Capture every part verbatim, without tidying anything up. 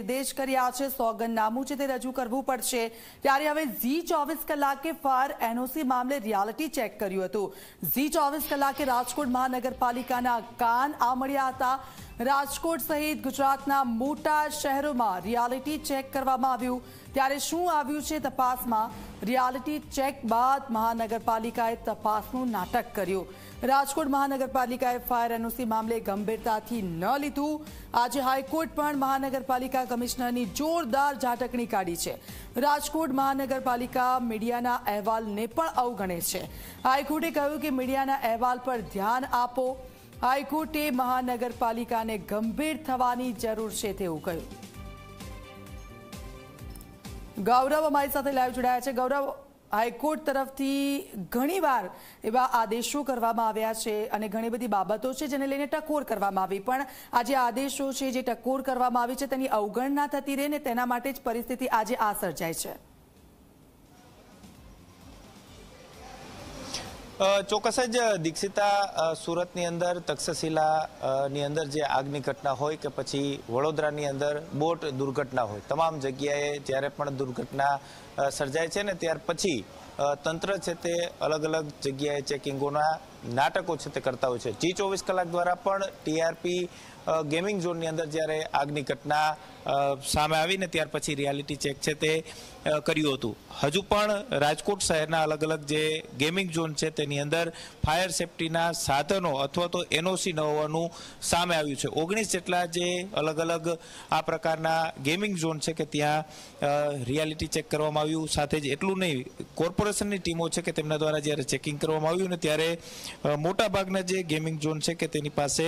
નિર્દેશ કર્યા છે, સોગંદનામું છે તે રજૂ કરવું પડશે, ત્યારે હવે ઝી ચોવીસ કલાકે ફાયર એનઓસી મામલે રિયાલિટી ચેક કર્યું હતું. ઝી ચોવીસ કલાકે રાજકોટ મહાનગરપાલિકાના કાન આમળ્યા હતા. રાજકોટ સહિત ગુજરાતના મોટા શહેરોમાં રિયાલિટી ચેક કરવામાં આવ્યું. ત્યારે શું આવ્યું છે તપાસમાં? રિયાલિટી ચેક બાદ મહાનગરપાલિકાએ તપાસનું નાટક કર્યું. રાજકોટ મહાનગરપાલિકાએ ફાયર એનઓસી મામલે ગંભીરતાથી ન લીધું. આજે હાઈકોર્ટ પણ મહાનગરપાલિકા કમિશનરની જોરદાર ઝાટકણી કાઢી છે. રાજકોટ મહાનગરપાલિકા મીડિયાના અહેવાલને પણ અવગણે છે. હાઈકોર્ટે કહ્યું કે મીડિયાના અહેવાલ પર ધ્યાન આપો. હાઈકોર્ટે મહાનગરપાલિકાને ગંભીર થવાની જરૂર છે તેવું કહ્યું. ગૌરવ અમારી સાથે લાઈવ જોડાયા છે. ગૌરવ, હાઈકોર્ટ તરફથી ઘણીવાર એવા આદેશો કરવામાં આવ્યા છે અને ઘણી બધી બાબતો છે જેને લઈને ટકોર કરવામાં આવી, પણ આ જે આદેશો છે જે ટકોર કરવામાં આવી છે તેની અવગણના થતી રહે ને તેના માટે જ પરિસ્થિતિ આજે આ સર્જાય છે. ચોક્કસ જ દીક્ષિતા, સુરતની અંદર તક્ષશિલા ની અંદર જે આગની ઘટના હોય કે પછી વડોદરાની અંદર બોટ દુર્ઘટના હોય, તમામ જગ્યાએ જ્યારે પણ દુર્ઘટના સર્જાય છે ને ત્યાર પછી તંત્ર છે તે અલગ અલગ જગ્યાએ ચેકિંગોના નાટકો છે તે કરતા હોય છે. જી ચોવીસ કલાક દ્વારા પણ ટીઆરપી ગેમિંગ ઝોનની અંદર જ્યારે આગની ઘટના સામે આવીને ત્યાર પછી રિયાલિટી ચેક છે તે કર્યું હતું. હજુ પણ રાજકોટ શહેરના અલગ અલગ જે ગેમિંગ ઝોન છે તેની અંદર ફાયર સેફટીના સાધનો અથવા તો એનઓસી ન હોવાનું સામે આવ્યું છે. ઓગણીસ જેટલા જે અલગ અલગ આ પ્રકારના ગેમિંગ ઝોન છે કે ત્યાં રિયાલિટી ચેક કરવામાં આવ્યું. સાથે જ એટલું નહીં, કોર્પોરેશનની ટીમો છે કે તેમના દ્વારા જ્યારે ચેકિંગ કરવામાં આવ્યું ને ત્યારે મોટાભાગના જે ગેમિંગ ઝોન છે કે તેની પાસે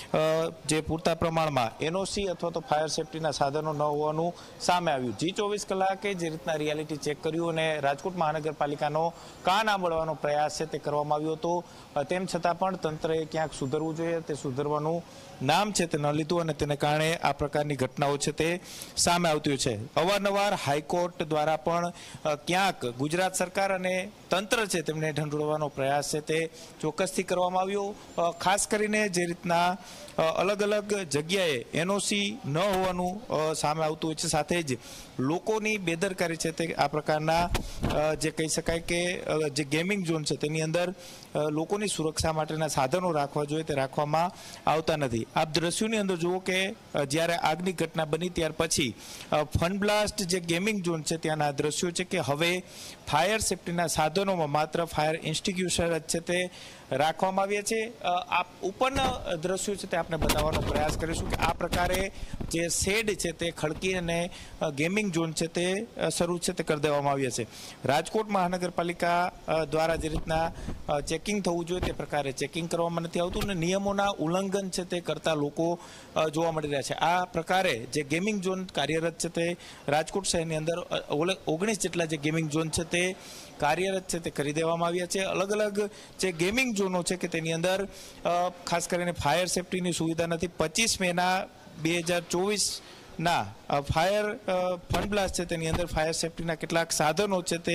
જે પૂરતા પ્રમાણમાં એનઓસી અથવા તો ફાયર સેફટીના સાધનો ન હોવાનું સામે આવ્યું. જી ચોવીસ કલાકે જે રીતના રિયાલિટી ચેક કર્યું અને રાજકોટ મહાનગરપાલિકાનો કાન આંબળવાનો પ્રયાસ છે તે કરવામાં આવ્યો હતો. તેમ છતાં પણ તંત્રએ ક્યાંક સુધરવું જોઈએ, તે સુધરવાનું નામ છે તે ન લીધું અને તેને કારણે આ પ્રકારની ઘટનાઓ છે તે સામે આવતી છે. અવારનવાર હાઈકોર્ટ દ્વારા પણ ક્યાંક ગુજરાત સરકાર અને તંત્ર છે તેમને ઢંઢોળવાનો પ્રયાસ છે તે ચોક્કસથી કરવામાં આવ્યો. ખાસ કરીને જે રીતના અલગ અલગ જગ્યાએ એનઓસી ન હોવાનું સામે આવતું હોય છે, સાથે જ લોકોની બેદરકારી છે તે આ પ્રકારના જે કહી શકાય કે જે ગેમિંગ ઝોન છે તેની અંદર લોકોની સુરક્ષા માટેના સાધનો રાખવા જોઈએ તે રાખવામાં આવતા નથી. આપ દ્રશ્યોની અંદર જુઓ કે જ્યારે આગની ઘટના બની ત્યાર પછી ફન બ્લાસ્ટ જે ગેમિંગ ઝોન છે ત્યાંના દ્રશ્યો છે કે હવે ફાયર સેફટીના સાધનોમાં માત્ર ફાયર એક્સ્ટિંગ્વિશર જ છે તે રાખવામાં આવ્યા છે. આ ઉપરના દ્રશ્યો છે તે આપણે બતાવવાનો પ્રયાસ કરીશું કે આ પ્રકારે જે શેડ છે તે ખડકી અને ગેમિંગ ઝોન છે તે શરૂ છે તે કરી દેવામાં આવ્યા છે. રાજકોટ મહાનગરપાલિકા દ્વારા જે રીતના ચેકિંગ થવું જોઈએ તે પ્રકારે ચેકિંગ કરવામાં નથી આવતું અને નિયમોના ઉલ્લંઘન છે તે કરતા લોકો જોવા મળી રહ્યા છે. આ પ્રકારે જે ગેમિંગ ઝોન કાર્યરત છે તે રાજકોટ શહેરની અંદર ઓગણીસ જેટલા જે ગેમિંગ ઝોન છે તે કાર્યરત છે તે કરી દેવામાં આવ્યા છે. અલગ અલગ જે ગેમિંગ ઝોનો છે કે તેની અંદર ખાસ કરીને ફાયર સેફટીની સુવિધા નથી. પચીસ મેના બે હજાર ચોવીસ ના ફાયર ફન બ્લાસ્ટ છે તેની અંદર ફાયર સેફટીના કેટલાક સાધનો છે તે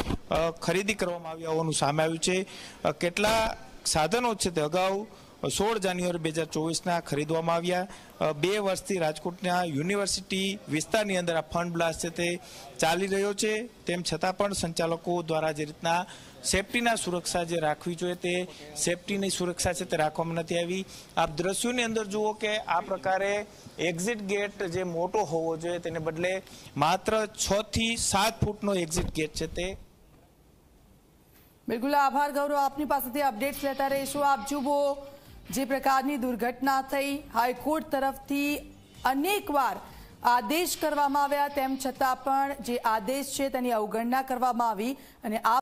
ખરીદી કરવામાં આવ્યા હોવાનું સામે આવ્યું છે. કેટલા સાધનો છે તે અગાઉ સોળ જાન્યુઆરી બે હજાર ચોવીસના ખરીદવામાં આવ્યા. બે વર્ષથી રાજકોટના યુનિવર્સિટી વિસ્તારની અંદર આ ફન બ્લાસ્ટ છે તે ચાલી રહ્યો છે. તેમ છતાં પણ સંચાલકો દ્વારા જે રીતના સેફટીના સુરક્ષા જે રાખવી જોઈએ તે સેફટીની સુરક્ષા છે તે રાખવામાં નથી આવી. આપ દ્રશ્યોની અંદર જુઓ કે આ પ્રકારે એક્ઝિટ ગેટ જે મોટો હોવો જોઈએ તેને બદલે માત્ર છ થી સાત ફૂટનો એક્ઝિટ ગેટ છે તે. બિલકુલ આભાર ગૌરવ, આપની પાસેથી અપડેટ્સ લેતા રહીશું. આપ જુઓ જે પ્રકારની દુર્ઘટના થઈ, હાઈકોર્ટ તરફથી અનેકવાર આદેશ કરવામાં આવ્યા તેમ છતાં પણ જે આદેશ છે તેની અવગણના કરવામાં આવી અને આ